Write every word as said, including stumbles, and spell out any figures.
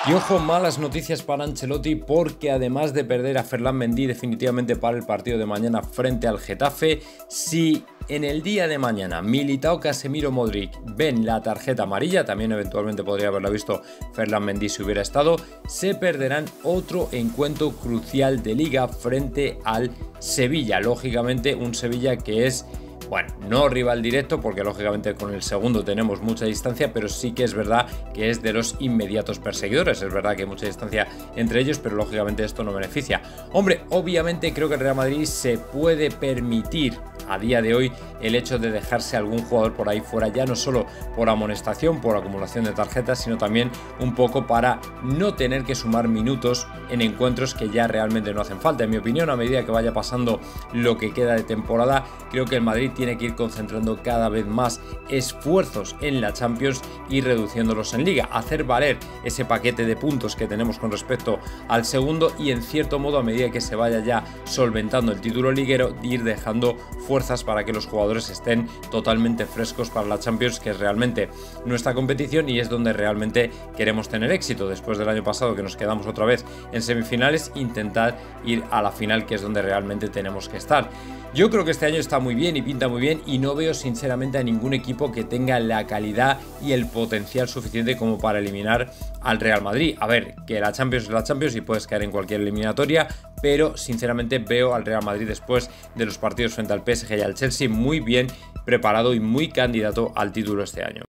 Y ojo, malas noticias para Ancelotti, porque además de perder a Ferland Mendy definitivamente para el partido de mañana frente al Getafe, si en el día de mañana Militao, Casemiro, Modric ven la tarjeta amarilla, también eventualmente podría haberla visto Ferland Mendy si hubiera estado, se perderán otro encuentro crucial de Liga frente al Sevilla. Lógicamente un Sevilla que es... bueno, no rival directo porque lógicamente con el segundo tenemos mucha distancia, pero sí que es verdad que es de los inmediatos perseguidores. Es verdad que hay mucha distancia entre ellos, pero lógicamente esto no beneficia. Hombre, obviamente creo que el Real Madrid se puede permitir a día de hoy el hecho de dejarse algún jugador por ahí fuera, ya no solo por amonestación, por acumulación de tarjetas, sino también un poco para no tener que sumar minutos en encuentros que ya realmente no hacen falta. En mi opinión, a medida que vaya pasando lo que queda de temporada, creo que el Madrid tiene que ir concentrando cada vez más esfuerzos en la Champions y reduciéndolos en Liga, hacer valer ese paquete de puntos que tenemos con respecto al segundo y en cierto modo, a medida que se vaya ya solventando el título liguero, ir dejando fuerzas para que los jugadores estén totalmente frescos para la Champions, que es realmente nuestra competición y es donde realmente queremos tener éxito. Después del año pasado que nos quedamos otra vez en semifinales, intentar ir a la final, que es donde realmente tenemos que estar. Yo creo que este año está muy bien y pinta muy bien, y no veo sinceramente a ningún equipo que tenga la calidad y el potencial suficiente como para eliminar al Real Madrid. A ver, que la Champions es la Champions y puedes caer en cualquier eliminatoria, pero sinceramente veo al Real Madrid después de los partidos frente al P S G y al Chelsea muy bien preparado y muy candidato al título este año.